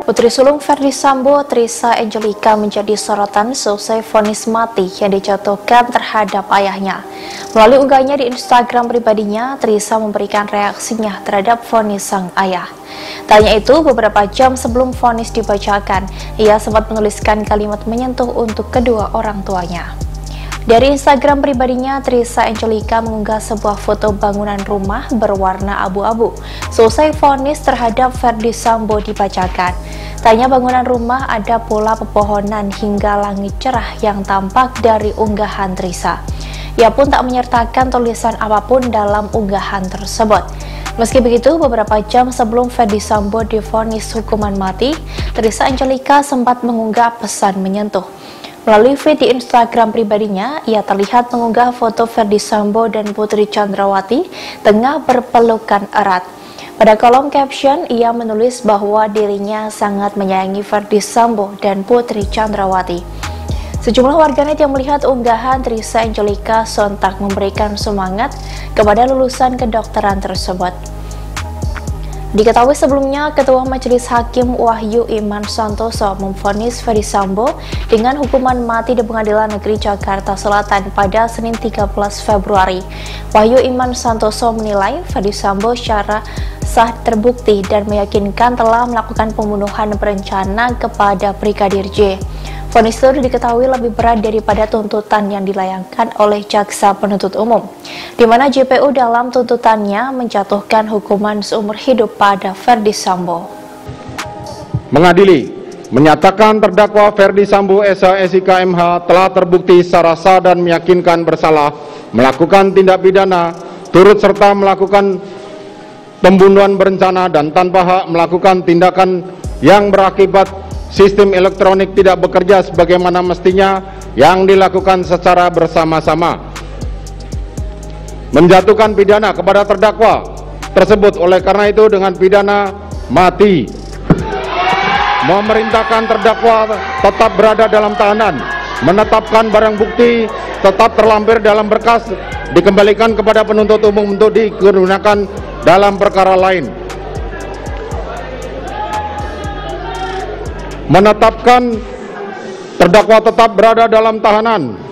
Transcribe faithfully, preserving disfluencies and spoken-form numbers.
Putri sulung Ferdy Sambo, Trisha Angelika menjadi sorotan seusai vonis mati yang dijatuhkan terhadap ayahnya. Melalui unggahnya di Instagram pribadinya, Trisha memberikan reaksinya terhadap vonis sang ayah. Tak hanya itu, beberapa jam sebelum vonis dibacakan, ia sempat menuliskan kalimat menyentuh untuk kedua orang tuanya. Dari Instagram pribadinya, Trisha Angelika mengunggah sebuah foto bangunan rumah berwarna abu-abu seusai vonis terhadap Ferdy Sambo dibacakan. Tak hanya bangunan rumah, ada pula pepohonan hingga langit cerah yang tampak dari unggahan Trisha. Ia pun tak menyertakan tulisan apapun dalam unggahan tersebut. Meski begitu, beberapa jam sebelum Ferdy Sambo divonis hukuman mati, Trisha Angelika sempat mengunggah pesan menyentuh. Melalui feed di Instagram pribadinya, ia terlihat mengunggah foto Ferdy Sambo dan Putri Chandrawati tengah berpelukan erat. Pada kolom caption, ia menulis bahwa dirinya sangat menyayangi Ferdy Sambo dan Putri Chandrawati. Sejumlah warganet yang melihat unggahan Trisha Angelika sontak memberikan semangat kepada lulusan kedokteran tersebut. Diketahui sebelumnya, Ketua Majelis Hakim Wahyu Iman Santoso memvonis Ferdy Sambo dengan hukuman mati di Pengadilan Negeri Jakarta Selatan pada Senin tiga belas Februari. Wahyu Iman Santoso menilai Ferdy Sambo secara sah terbukti dan meyakinkan telah melakukan pembunuhan berencana kepada Brigadir J. Vonis itu diketahui lebih berat daripada tuntutan yang dilayangkan oleh jaksa penuntut umum, di mana J P U dalam tuntutannya menjatuhkan hukuman seumur hidup pada Ferdy Sambo. Mengadili, menyatakan terdakwa Ferdy Sambo S H S I K M H telah terbukti secara sah dan meyakinkan bersalah melakukan tindak pidana, turut serta melakukan pembunuhan berencana dan tanpa hak melakukan tindakan yang berakibat sistem elektronik tidak bekerja sebagaimana mestinya yang dilakukan secara bersama-sama. Menjatuhkan pidana kepada terdakwa tersebut oleh karena itu dengan pidana mati. Memerintahkan terdakwa tetap berada dalam tahanan. Menetapkan barang bukti tetap terlampir dalam berkas dikembalikan kepada penuntut umum untuk digunakan dalam perkara lain. Menetapkan terdakwa tetap berada dalam tahanan